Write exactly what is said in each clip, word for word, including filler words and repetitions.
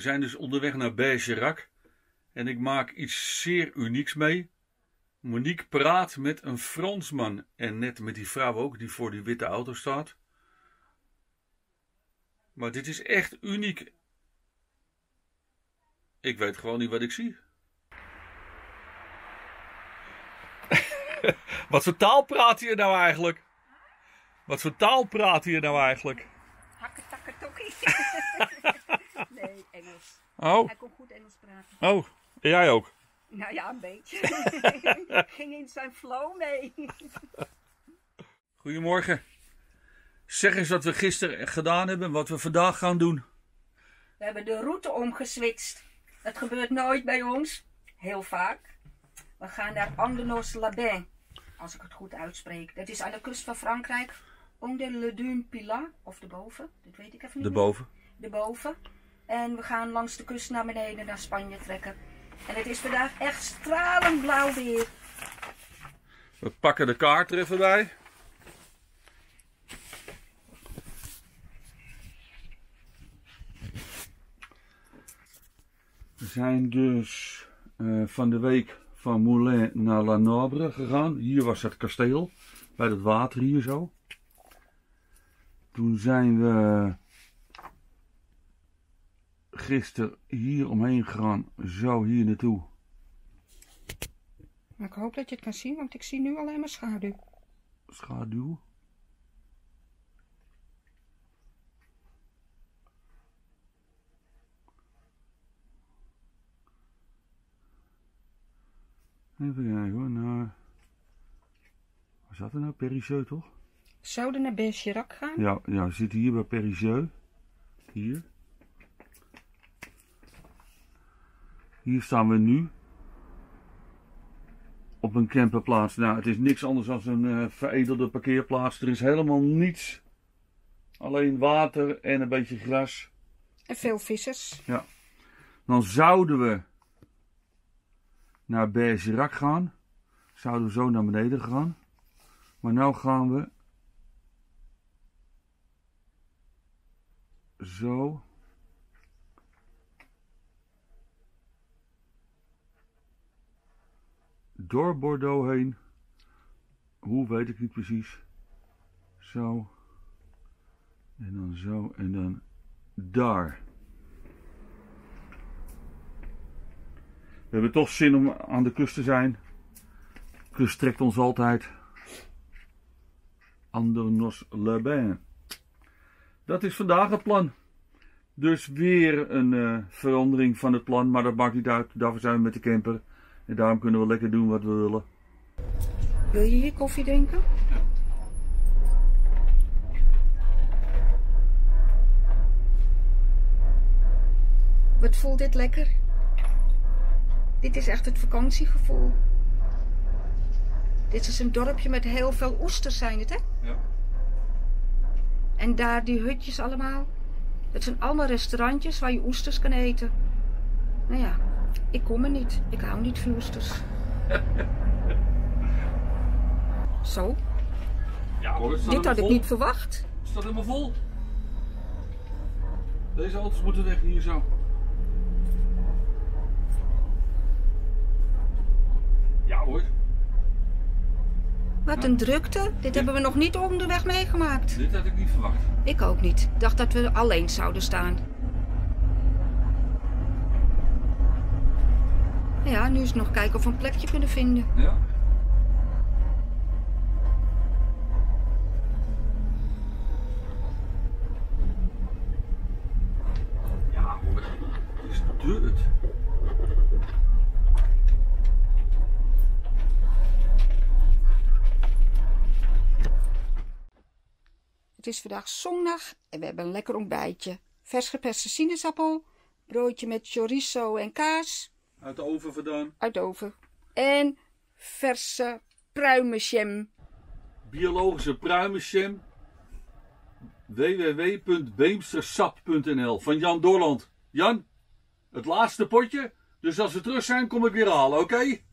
zijn dus onderweg naar Bergerac en ik maak iets zeer unieks mee. Monique praat met een Fransman en net met die vrouw ook die voor die witte auto staat. Maar dit is echt uniek. Ik weet gewoon niet wat ik zie. Wat voor taal praat hier nou eigenlijk? Wat voor taal praat hier nou eigenlijk? Hakketakketokkie. Nee, Engels. Oh. Hij kon goed Engels praten. Oh, jij ook? Nou ja, een beetje. Ging in zijn flow mee. Goedemorgen. Zeg eens wat we gisteren gedaan hebben en wat we vandaag gaan doen. We hebben de route omgeswitcht. Dat gebeurt nooit bij ons. Heel vaak. We gaan naar Andernos-les-Bains. Als ik het goed uitspreek. Dat is aan de kust van Frankrijk. Onder le Dune Pilat. Of de boven. Dat weet ik even niet. De boven. De boven. En we gaan langs de kust naar beneden naar Spanje trekken. En het is vandaag echt stralend blauw weer. We pakken de kaart er even bij. We zijn dus uh, van de week van Moulins naar La Nobre gegaan. Hier was het kasteel, bij het water hier zo. Toen zijn we gisteren hier omheen gegaan, zo hier naartoe. Maar ik hoop dat je het kan zien, want ik zie nu alleen maar schaduw. Schaduw? Even kijken hoor, naar... Waar zat er nou? Périgueux toch? Zouden we naar Bergerac gaan? Ja, ja, we zitten hier bij Périgueux. Hier. Hier staan we nu. Op een camperplaats. Nou, het is niks anders dan een uh, veredelde parkeerplaats. Er is helemaal niets. Alleen water en een beetje gras. En veel vissers. Ja. Dan zouden we naar Bergerac gaan. Zouden we zo naar beneden gaan. Maar nu gaan we zo door Bordeaux heen. Hoe weet ik niet precies. Zo. En dan zo en dan daar. We hebben toch zin om aan de kust te zijn. De kust trekt ons altijd. Andernos-les-Bains. Dat is vandaag het plan. Dus weer een uh, verandering van het plan, maar dat maakt niet uit. Daarvoor zijn we met de camper. En daarom kunnen we lekker doen wat we willen. Wil je hier koffie drinken? Ja. Wat voelt dit lekker? Dit is echt het vakantiegevoel. Dit is een dorpje met heel veel oesters zijn het, hè? Ja. En daar die hutjes allemaal. Dat zijn allemaal restaurantjes waar je oesters kan eten. Nou ja, ik kom er niet. Ik hou niet van oesters. Zo. Ja, hoor, Dit had ik niet verwacht. Het staat helemaal vol. Deze auto's moeten weg hier zo. Ja hoor. Wat een drukte. Dit hebben we nog niet onderweg meegemaakt. Dit had ik niet verwacht. Ik ook niet. Ik dacht dat we alleen zouden staan. Ja, nu is het nog kijken of we een plekje kunnen vinden. Ja. Ja hoor. Het is druk. Het is vandaag zondag en we hebben een lekker ontbijtje. Vers geperste sinaasappel, broodje met chorizo en kaas. Uit de oven vandaan. Uit de oven. En verse pruimenjam. Biologische pruimenjam. w w w punt beemstersap punt n l van Jan Doorland. Jan, het laatste potje. Dus als we terug zijn, kom ik weer halen, oké? Okay?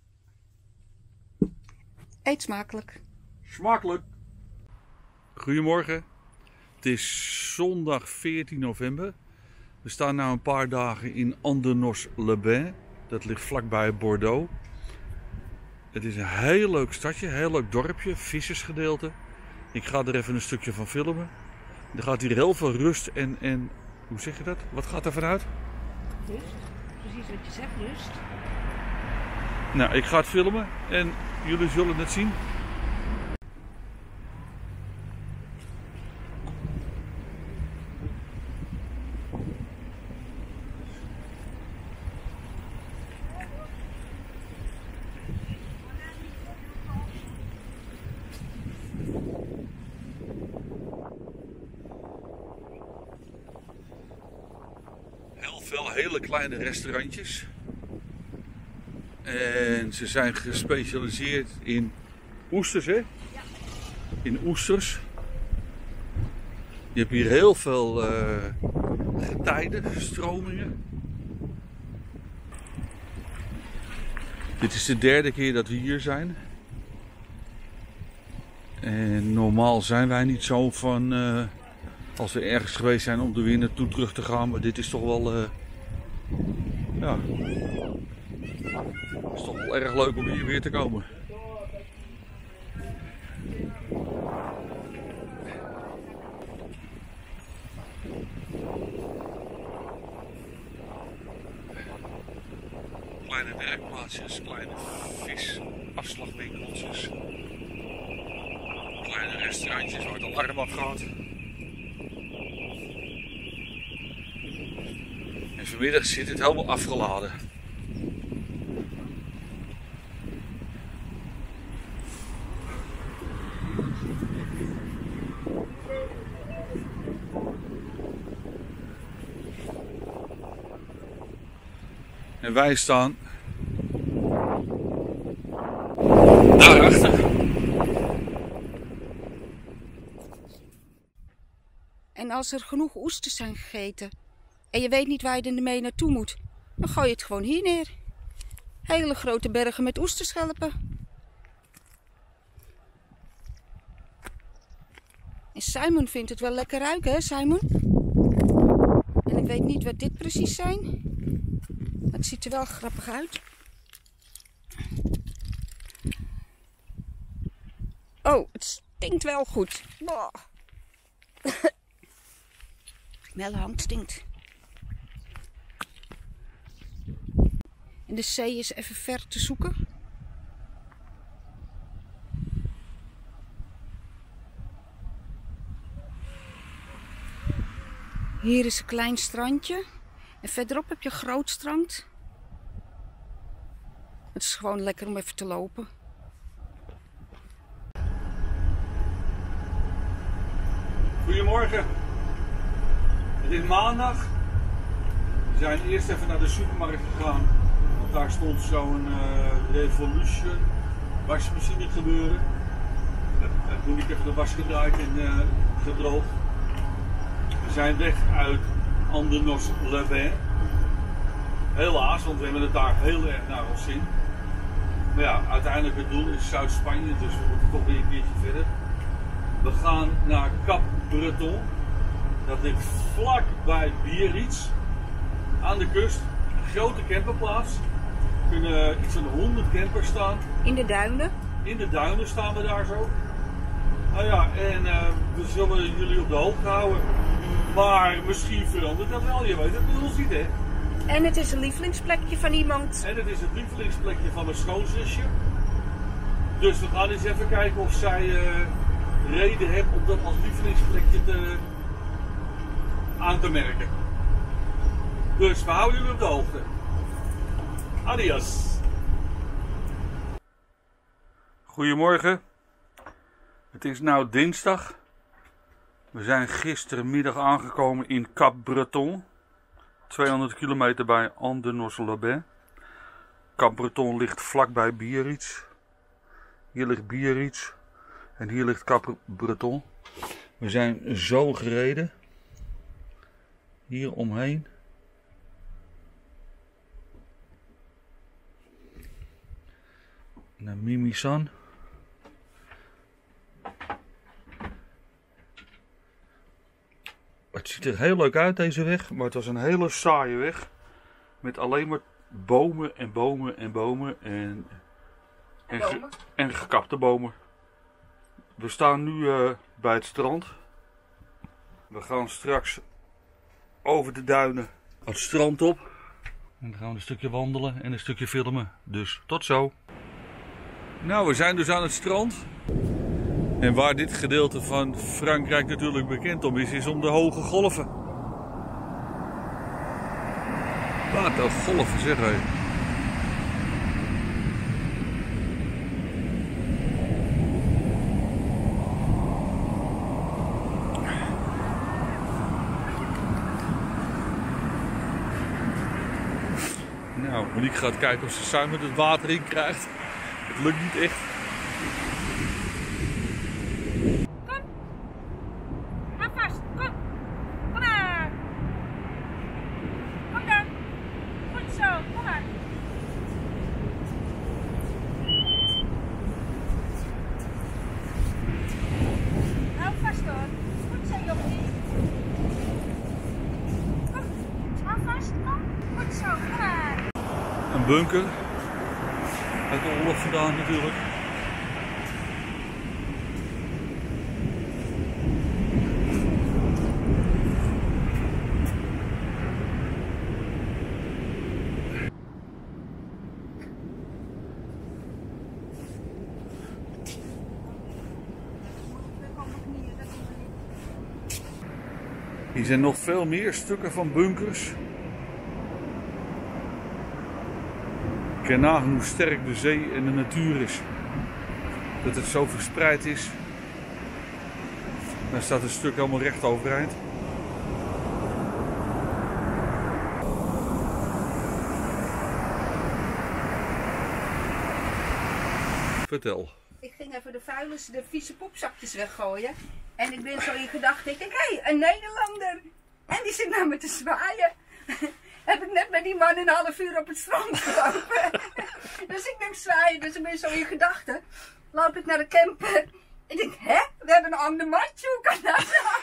Eet smakelijk. Smakelijk. Goedemorgen. Het is zondag veertien november. We We staan nu een paar dagen in Andernos-les-Bains. Dat ligt vlakbij Bordeaux. Het is een heel leuk stadje, een heel leuk dorpje, vissersgedeelte. Ik ga er even een stukje van filmen. Er gaat hier heel veel rust en, en hoe zeg je dat? Wat gaat er vanuit? Rust, precies wat je zegt, rust. Nou, ik ga het filmen en jullie zullen het zien. Heel veel hele kleine restaurantjes. En ze zijn gespecialiseerd in oesters, hè? Ja. In oesters. Je hebt hier heel veel uh, getijden, stromingen. Dit is de derde keer dat we hier zijn. En normaal zijn wij niet zo van, uh, als we ergens geweest zijn om er weer naartoe terug te gaan. Maar dit is toch wel, uh, ja, het is toch wel erg leuk om hier weer te komen. Kleine werkplaatsjes, kleine visafslagwinkeltjes, kleine restaurantjes waar het alarm afgaat. En vanmiddag zit het helemaal afgeladen. En wij staan daarachter. En als er genoeg oesters zijn gegeten en je weet niet waar je ermee naartoe moet, dan gooi je het gewoon hier neer. Hele grote bergen met oesterschelpen. En Simon vindt het wel lekker ruiken, hè Simon? En ik weet niet wat dit precies zijn. Maar het ziet er wel grappig uit. Oh, het stinkt wel goed. Oh. Melhand stinkt. En de zee is even ver te zoeken. Hier is een klein strandje. En verderop heb je een groot strand. Het is gewoon lekker om even te lopen. Goedemorgen. Het is maandag. We zijn eerst even naar de supermarkt gegaan. Want daar stond zo'n uh, Revolution wasmachine gebeuren. Uh, toen ik even de was gedraaid en uh, gedroogd. We zijn weg uit Andernos-les-Bains. Helaas, want we hebben het daar heel erg naar ons zin. Maar ja, uiteindelijk het doel is Zuid-Spanje, dus we moeten toch weer een keertje verder. We gaan naar Cap Breton. Dat ligt vlak bij Biarritz. Aan de kust. Een grote camperplaats. Er kunnen iets van honderd campers staan. In de duinen? In de duinen staan we daar zo. Nou ja, en uh, we zullen jullie op de hoogte houden. Maar misschien verandert dat wel, je weet het bij ons niet, hè. En het is een lievelingsplekje van iemand. En het is het lievelingsplekje van mijn schoonzusje. Dus we gaan eens even kijken of zij uh, reden heeft om dat als lievelingsplekje te, aan te merken. Dus we houden jullie op de hoogte. Adios. Goedemorgen. Het is nu dinsdag. We zijn gistermiddag aangekomen in Cap Breton. tweehonderd kilometer bij Andernos-les-Bains. Cap Breton ligt vlakbij Biarritz. Hier ligt Biarritz. En hier ligt Cap Breton. We zijn zo gereden. Hier omheen. Naar Mimisan. Het ziet er heel leuk uit deze weg, maar het was een hele saaie weg. Met alleen maar bomen en bomen en bomen en, en, ge, en gekapte bomen. We staan nu uh, bij het strand. We gaan straks over de duinen het strand op. En dan gaan we een stukje wandelen en een stukje filmen. Dus tot zo. Nou, we zijn dus aan het strand. En waar dit gedeelte van Frankrijk natuurlijk bekend om is, is om de hoge golven. Wat een golven zeg hé. Nou, Monique gaat kijken of ze samen het water in krijgt. Het lukt niet echt. Kom. Ga vast. Kom. Kom maar. Kom dan. Goed zo. Kom maar. Hou vast hoor. Goed zo jongen. Kom. Hou vast. Kom. Goed zo. Kom maar. Een bunker. Uit de oorlog vandaan natuurlijk. Hier zijn nog veel meer stukken van bunkers. Ik kan nagaan hoe sterk de zee en de natuur is. Dat het zo verspreid is. Dan staat een stuk helemaal recht overeind. Vertel. Ik ging even de vuilnis, de vieze poepzakjes weggooien. En ik ben zo in gedachten, ik denk, hé, hey, een Nederlander. En die zit naar me te zwaaien. Heb ik net met die man een half uur op het strand gelopen. Dus ik denk zwaaien, dus ik ben zo in gedachten. Loop ik naar de camper. Ik denk, hè? We hebben een ander matje, hoe kan dat nou?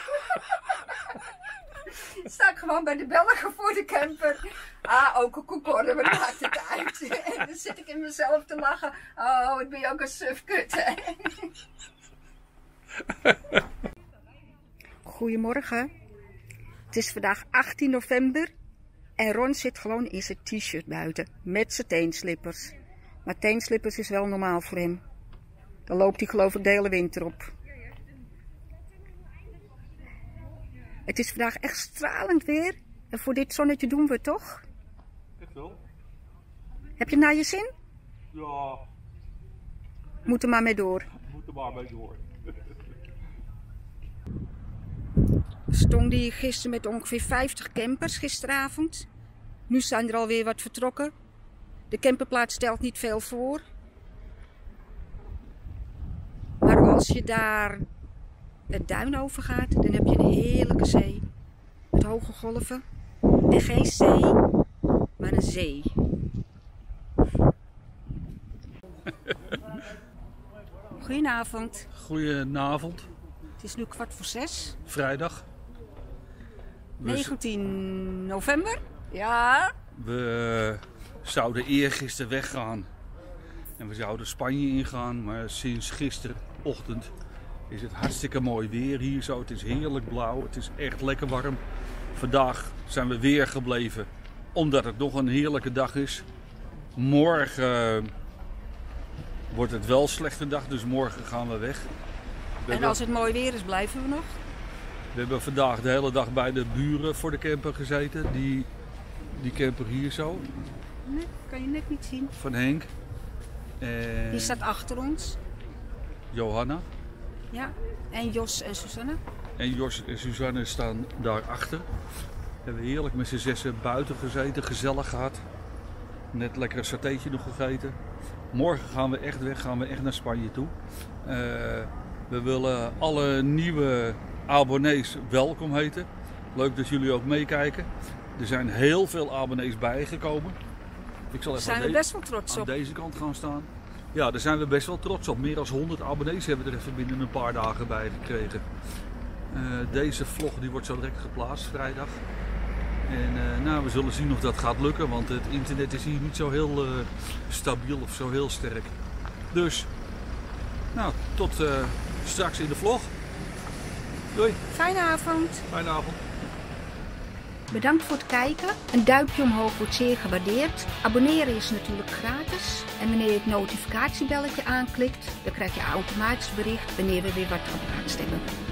Sta ik gewoon bij de Belgen voor de camper. Ah, ook een koekorre, maar maakt het uit. En dan zit ik in mezelf te lachen. Oh, ik ben je ook een sufkut, hè? Goedemorgen. Het is vandaag achttien november. En Ron zit gewoon in zijn t-shirt buiten. Met zijn teenslippers. Maar teenslippers is wel normaal voor hem. Dan loopt hij geloof ik de hele winter op. Het is vandaag echt stralend weer. En voor dit zonnetje doen we het toch? Echt wel? Heb je naar je zin? Ja. Moet er maar mee door. Moet er maar mee door. We stonden hier gisteren met ongeveer vijftig campers gisteravond. Nu zijn er alweer wat vertrokken. De camperplaats stelt niet veel voor. Maar als je daar het duin over gaat, dan heb je een heerlijke zee. Met hoge golven. En geen zee, maar een zee. Goedenavond. Goedenavond. Het is nu kwart voor zes. Vrijdag. We negentien november. Ja. We zouden eergisteren weggaan. En we zouden Spanje ingaan. Maar sinds gisterochtend is het hartstikke mooi weer hier zo. Het is heerlijk blauw. Het is echt lekker warm. Vandaag zijn we weer gebleven. Omdat het nog een heerlijke dag is. Morgen wordt het wel een slechte dag. Dus morgen gaan we weg. We en als het mooi weer is, blijven we nog? We hebben vandaag de hele dag bij de buren voor de camper gezeten. Die, die camper hier zo. Nee, kan je net niet zien. Van Henk. En Die staat achter ons. Johanna. Ja, en Jos en Susanne. En Jos en Suzanne staan daarachter. We hebben heerlijk met z'n zessen buiten gezeten, gezellig gehad. Net lekker een satéetje nog gegeten. Morgen gaan we echt weg, gaan we echt naar Spanje toe. Uh, we willen alle nieuwe abonnees welkom heten. Leuk dat jullie ook meekijken. Er zijn heel veel abonnees bijgekomen. Ik zal even daar zijn we best wel trots aan op. deze kant gaan staan. Ja, daar zijn we best wel trots op. Meer dan honderd abonnees hebben we er even binnen een paar dagen bij gekregen. Uh, deze vlog die wordt zo direct geplaatst vrijdag. En uh, nou, we zullen zien of dat gaat lukken, want het internet is hier niet zo heel uh, stabiel of zo heel sterk. Dus, nou, tot uh, straks in de vlog. Doei. Fijne avond. Fijne avond. Bedankt voor het kijken. Een duimpje omhoog wordt zeer gewaardeerd. Abonneren is natuurlijk gratis. En wanneer je het notificatiebelletje aanklikt, dan krijg je automatisch bericht wanneer we weer wat geplaatst hebben.